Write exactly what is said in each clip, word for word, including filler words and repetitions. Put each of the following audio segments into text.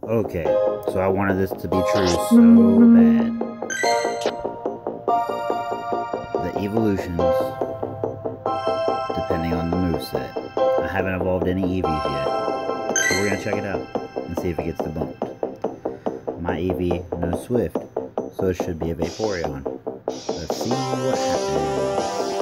Okay, so I wanted this to be true so bad. The evolutions, depending on the moveset. I haven't evolved any Eevees yet, so we're gonna check it out and see if it gets debunked. My Eevee, no Swift, so it should be a Vaporeon. Let's see what happens.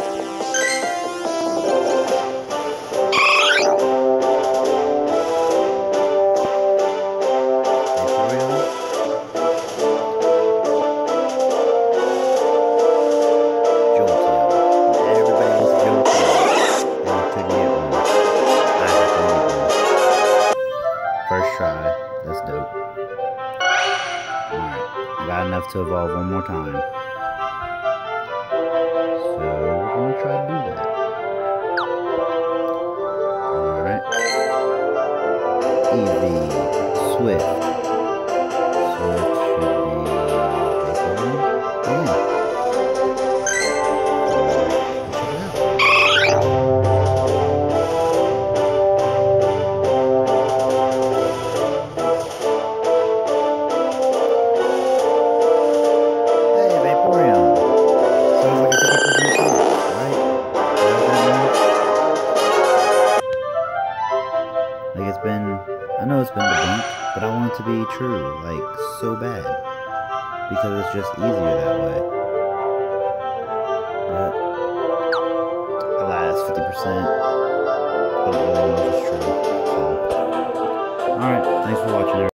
First try, that's dope. Alright, I got enough to evolve one more time. So, we're gonna try to do that. Alright. Eevee, Swift. Swift should be Vaporeon. Yeah. Like, it's been, I know it's been debunked, but I want it to be true, like, so bad, because it's just easier that way. But, alas, fifty percent, don't really know if it's true, so. Alright, thanks for watching, everybody.